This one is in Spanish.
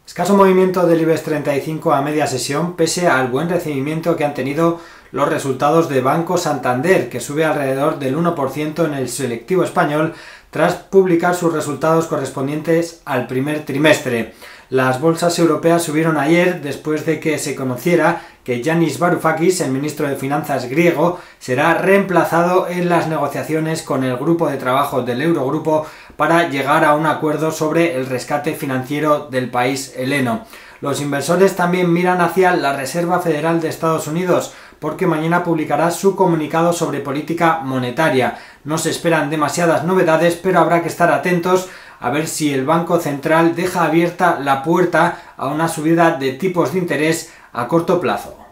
Escaso movimiento del IBEX 35 a media sesión pese al buen recibimiento que han tenido los resultados de Banco Santander, que sube alrededor del 1% en el selectivo español tras publicar sus resultados correspondientes al primer trimestre. Las bolsas europeas subieron ayer después de que se conociera que Yanis Varoufakis, el ministro de Finanzas griego, será reemplazado en las negociaciones con el grupo de trabajo del Eurogrupo para llegar a un acuerdo sobre el rescate financiero del país heleno. Los inversores también miran hacia la Reserva Federal de Estados Unidos, porque mañana publicará su comunicado sobre política monetaria. No se esperan demasiadas novedades, pero habrá que estar atentos a ver si el Banco Central deja abierta la puerta a una subida de tipos de interés a corto plazo.